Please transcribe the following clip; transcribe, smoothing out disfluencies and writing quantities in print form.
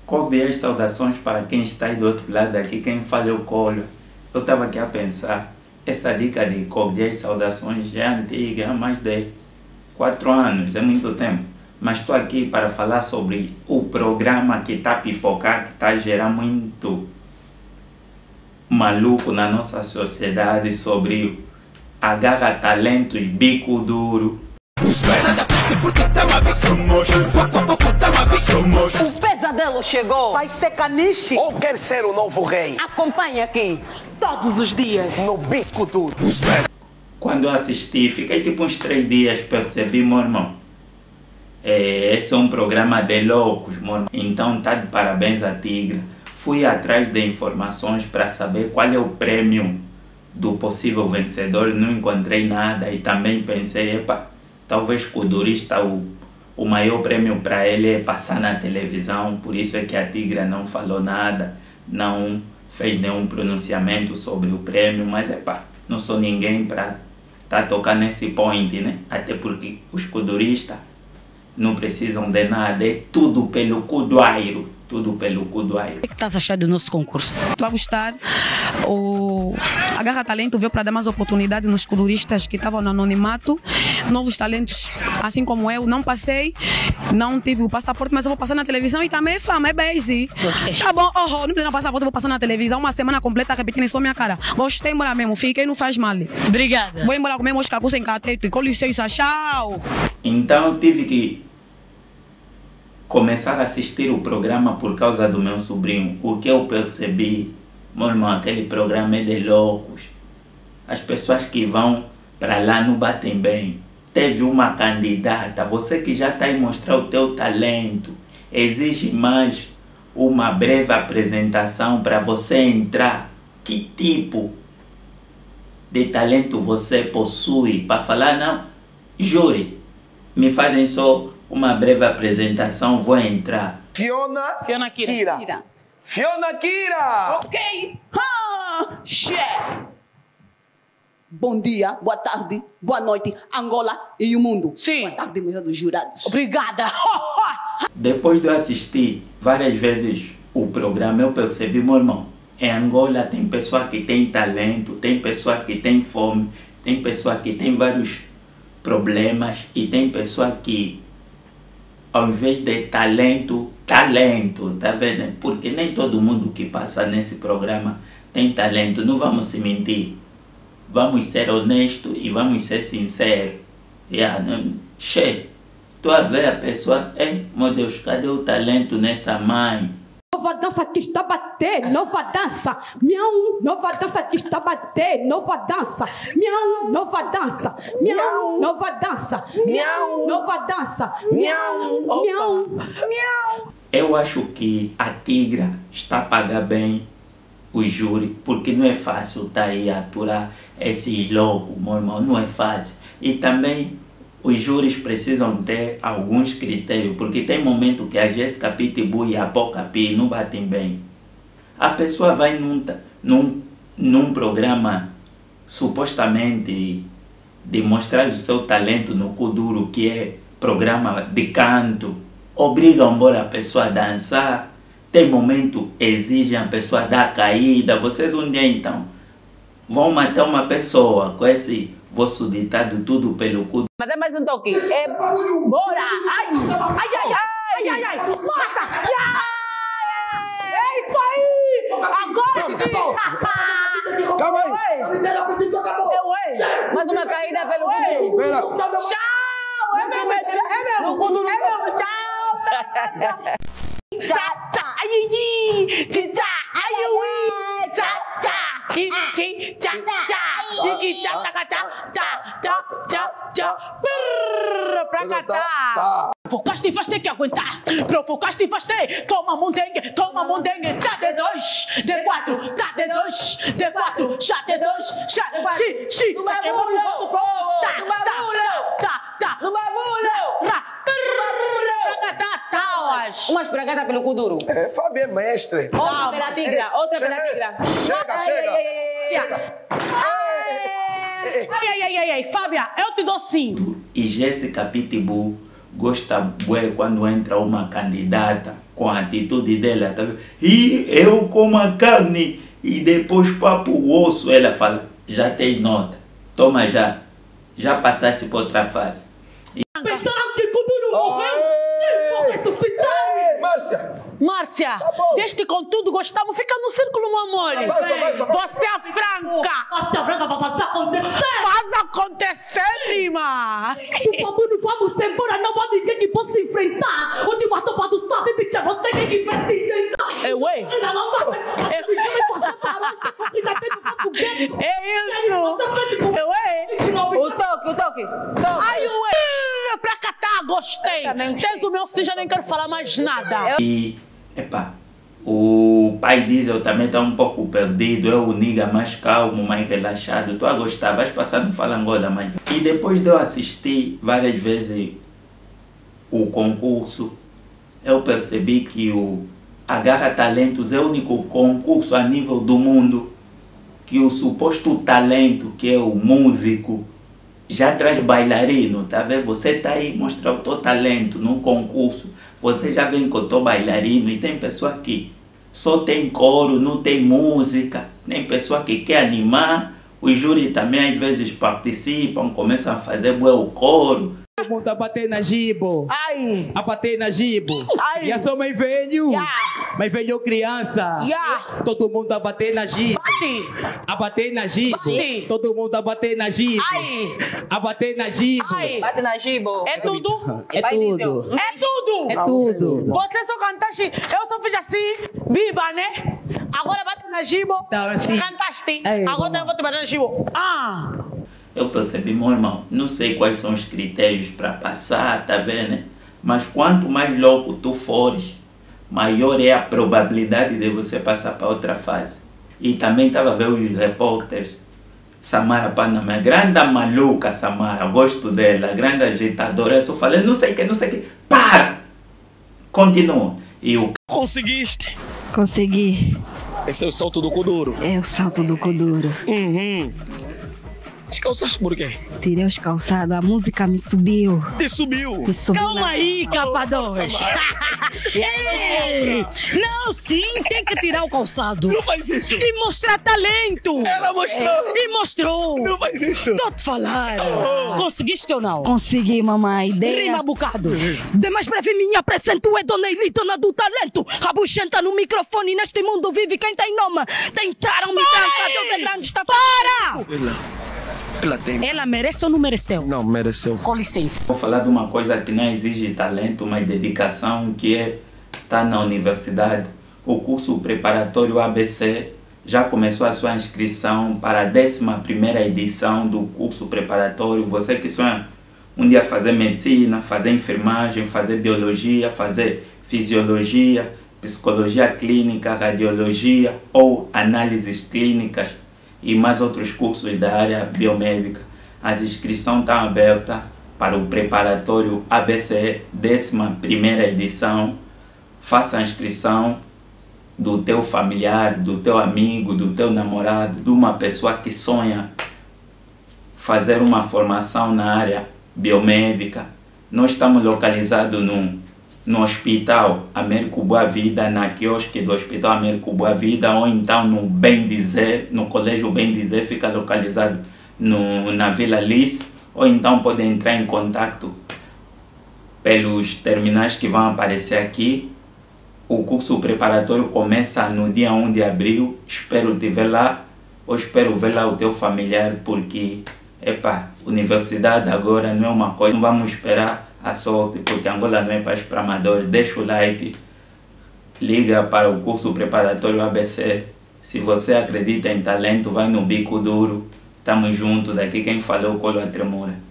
Cordiais saudações para quem está aí do outro lado aqui, quem fala é o Colo. Eu estava aqui a pensar, essa dica de cordiais saudações já é antiga, há mais de 4 anos, é muito tempo. Mas estou aqui para falar sobre o programa que está a pipocar, que está a gerar muito maluco na nossa sociedade, sobre agarra talentos, bico duro. O pesadelo chegou. Vai ser caniche. Ou quer ser o novo rei? Acompanhe aqui. Todos os dias. No bico duro. Quando eu assisti, fiquei tipo uns 3 dias, percebi, meu irmão. Esse é um programa de loucos, meu irmão. Então tá de parabéns a Tigra. Fui atrás de informações para saber qual é o prêmio do possível vencedor. Não encontrei nada e também pensei, epa, talvez Kudurista, o maior prêmio para ele é passar na televisão. Por isso é que a Tigra não falou nada, não fez nenhum pronunciamento sobre o prêmio. Mas epa, não sou ninguém para tá tocar nesse point, né? Até porque os Kuduristas não precisam de nada, é tudo pelo Kuduairo. Tudo pelo Kuduairo. O que estás a achar do nosso concurso? Estou a gostar. O Agarra Talento veio para dar mais oportunidades nos kuduristas que estavam no anonimato. Novos talentos, assim como eu, não passei, não tive o passaporte, mas eu vou passar na televisão e também é fama, é base. Okay. Tá bom, não precisa passaporte, eu vou passar na televisão uma semana completa repetindo só minha cara. Gostei, embora mesmo, fiquei, não faz mal. Obrigada. Vou embora comer mosca sem catete, com licença, tchau. Então eu tive que começar a assistir o programa por causa do meu sobrinho. O que eu percebi, meu irmão, aquele programa é de loucos. As pessoas que vão para lá não batem bem. Teve uma candidata, você que já está aí mostrar o teu talento, exige mais uma breve apresentação para você entrar. Que tipo de talento você possui para falar? Não, jure, me fazem só uma breve apresentação, vou entrar. Fiona Kira. Fiona Kira! Ok. Bom dia, boa tarde, boa noite, Angola e o mundo. Sim. Boa tarde, mesa dos jurados. Obrigada. Depois de eu assistir várias vezes o programa, eu percebi, meu irmão, em Angola tem pessoa que tem talento, tem pessoa que tem fome, tem pessoa que tem vários problemas e tem pessoa que, ao invés de talento, tá vendo? Porque nem todo mundo que passa nesse programa tem talento, não vamos se mentir. Vamos ser honestos e vamos ser sinceros. Tu a ver a pessoa, meu Deus, cadê o talento nessa mãe? Nova dança que está a bater, nova dança, miau, nova dança que está a bater, nova dança, miau, nova dança, miau, nova dança, miau, nova dança, miau, miau, miau. Eu acho que a Tigra está a pagar bem o júri, porque não é fácil estar aí a aturar esses loucos, meu irmão, não é fácil. E também os júris precisam ter alguns critérios, porque tem momento que a Jéssica Pitbull e a Boca Pi não batem bem. A pessoa vai num programa supostamente de mostrar o seu talento no Kuduro, que é programa de canto, obrigam embora a pessoa a dançar. Tem momento que exigem a pessoa dar caída. Vocês um dia então vão matar uma pessoa com esse vosso ditado tudo pelo cu. Mas é mais um toque. Bora! Ai! Ai, ai, ai! Ai, ai, ai! Mata! É isso aí! Agora sim! Calma aí! Mais uma caída pelo cu. Tchau! É mesmo! É mesmo! Tchau! Tchá, tchá, ai, ai, tchá, ai, ai, tchá, tchá, tchá, tchá, tchá, tchá, tchá, tchá, pra catar. Provocaste e vais ter que aguentar. Provocaste e vais ter. Toma mondengue, tá de 2, de 4, tá de 2, de 4, já de 2, já de 4. Xi, tá quebrando o voto pro. Tá, no bagulho. Uma espragada pelo cu duro. Fábio é mestre. Outra pela Tigra, outra pela Tigra. Chega. Ai, Fábia, eu te dou 5. E Jéssica Pitbull gosta bué quando entra uma candidata com a atitude dela, tá vendo? E eu como a carne e depois papo o osso, ela fala, já tens nota, toma já passaste por outra fase. Pensaram que Kuduro morreu? Sim, vou ressuscitar! Márcia, desde com tudo gostamos, fica no círculo, meu amor. Você é franca. Você é franca, vai fazer acontecer! Faz acontecer, prima. Por favor, não vamos embora, não há ninguém que possa enfrentar. O de Matopa do Sabe, bicha, você tem que vai se enfrentar. Ué. Não sabe. Ninguém vai passar para hoje, porque ainda tem no português. É isso. Ué. O toque. Ai, ué. Pra cá tá, gostei. Tens o meu sim, já nem quero falar mais nada. E, o pai Diesel também está um pouco perdido, é o nigga mais calmo, mais relaxado. Estou a gostar, vais passar no Falangola mais. E depois de eu assistir várias vezes o concurso, eu percebi que o Agarra Talentos é o único concurso a nível do mundo que o suposto talento, que é o músico, já traz bailarino, tá vendo? Você tá aí mostrar o teu talento num concurso, você já vem com o teu bailarino e tem pessoa que só tem coro, não tem música, tem pessoa que quer animar, os júri também às vezes participam, começam a fazer o coro. Todo mundo a bater na Gibo. Ai. A bater na Gibo. Ai. E a sua mãe velho. Yeah. Mãe velho criança. Yeah. Todo mundo a bater na Gibo. Bate. A bater na Gibo. Bate. Todo mundo a bater na Gibo. Ai. A bater na Gibo. Ai. Bate na Gibo. É tudo? É tudo. É tudo? É tudo. Você só cantaste, eu só fiz assim, viva, né? Agora bate na Gibo. Tá, assim. Cantaste. É, agora eu vou te bater na Gibo. Ah. Eu percebi, meu irmão, não sei quais são os critérios para passar, tá vendo? Né? Mas quanto mais louco tu fores, maior é a probabilidade de você passar para outra fase. E também estava a ver os repórteres. Samara Panamá, grande maluca Samara, gosto dela, grande agitadora. Eu só falei, não sei o que, para! Continua. E o Conseguiste? Consegui. Esse é o salto do Kuduro. É o salto do Kuduro. Descalçaste por quê? Tirei os calçados, a música me subiu. E subiu. Me subiu. Calma aí, capa 2. Ei, não, sim, tem que tirar o calçado. Não faz isso. E mostrar talento. Ela mostrou. E mostrou. Não faz isso. Tô te falando. Conseguiste ou não? Consegui, mamãe. Rima bocado. Demais breve me apresento, é Dona Eli, dona do talento. Rabuchenta no microfone, neste mundo vive quem tem nome. Tentaram me trancar, Deus é grande, está fora. Ela tem. Ela merece ou não mereceu? Não, mereceu. Com licença. Vou falar de uma coisa que não exige talento, mas dedicação, que é estar na universidade. O curso preparatório ABC já começou a sua inscrição para a 11ª edição do curso preparatório. Você que sonha um dia fazer medicina, fazer enfermagem, fazer biologia, fazer fisiologia, psicologia clínica, radiologia ou análises clínicas e mais outros cursos da área biomédica. As inscrições estão abertas para o preparatório ABC 11ª edição. Faça a inscrição do teu familiar, do teu amigo, do teu namorado, de uma pessoa que sonha fazer uma formação na área biomédica. Nós estamos localizados no Hospital Américo Boa Vida, na quiosque do Hospital Américo Boa Vida, ou então no Bem Dizer, no Colégio Bem Dizer, fica localizado na Vila Lice, ou então pode entrar em contato pelos terminais que vão aparecer aqui. O curso preparatório começa no dia 1 de abril, espero te ver lá, ou espero ver lá o teu familiar, porque, universidade agora não é uma coisa, não vamos esperar a sorte, porque Angola não é país para amadores. Deixa o like, liga para o curso preparatório ABC. Se você acredita em talento, vai no bico duro. Tamo juntos, aqui quem falou, Colo a Tremura.